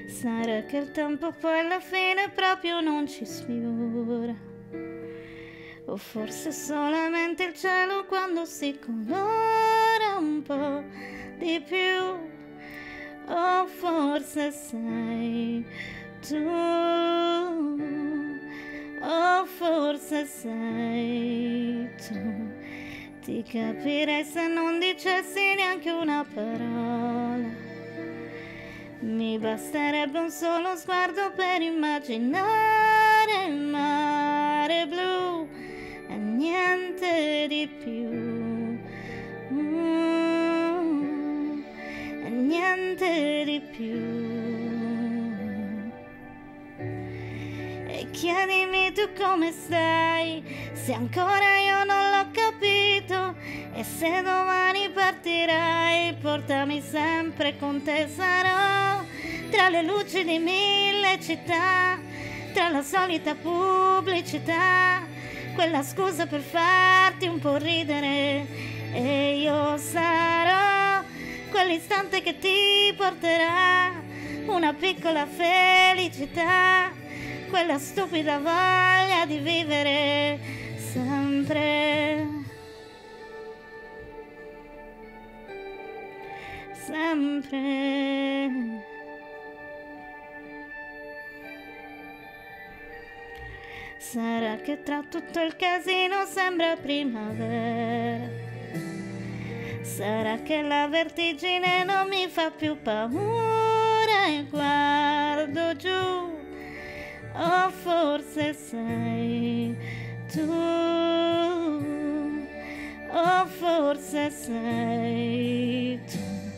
Sarà che il tempo poi alla fine proprio non ci sfiora, o forse solamente il cielo quando si colora un po' di più, o forse sei tu, o forse sei tu. Ti capirei se non dicessi neanche una parola. Mi basterebbe un solo sguardo per immaginare il mare blu e niente di più, e niente di più. E chiedimi tu come stai, se ancora io non l'ho capito, e se domani partirai, portami sempre con te, sarò tra le luci di 1000 città, tra la solita pubblicità, quella scusa per farti un po' ridere, e io sarò quell'istante che ti porterà una piccola felicità, quella stupida voglia di vivere sempre, sempre. Sarà che tra tutto il casino sembra primavera, sarà che la vertigine non mi fa più paura e guardo giù, o forse sei tu, o forse sei tu.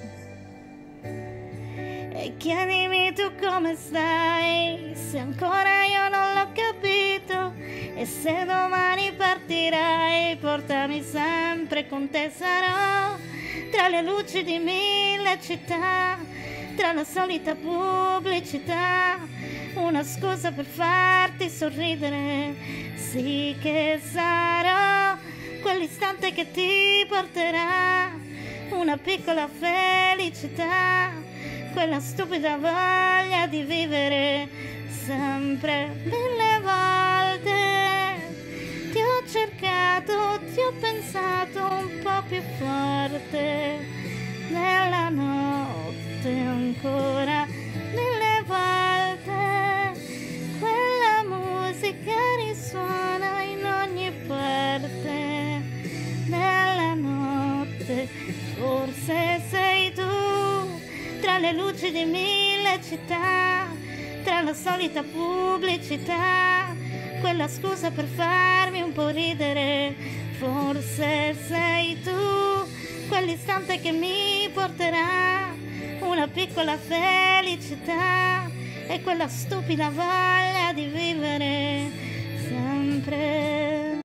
E chiedimi tu come stai, se ancora io non l'ho capito, e se domani partirai, portami sempre con te, sarò tra le luci di 1000 città, tra la solita pubblicità, una scusa per farti sorridere, sì che sarò quell'istante che ti porterà una piccola felicità, quella stupida voglia di vivere sempre. 1000 volte ti ho cercato, ti ho pensato un po' più forte, nella notte ancora 1000 volte quella musica risuona in ogni parte, nella notte forse sei tu, tra le luci di 1000 città, tra la solita pubblicità, quella scusa per farmi un po' ridere, forse sei tu, quell'istante che mi porterà una piccola felicità e quella stupida voglia di vivere sempre.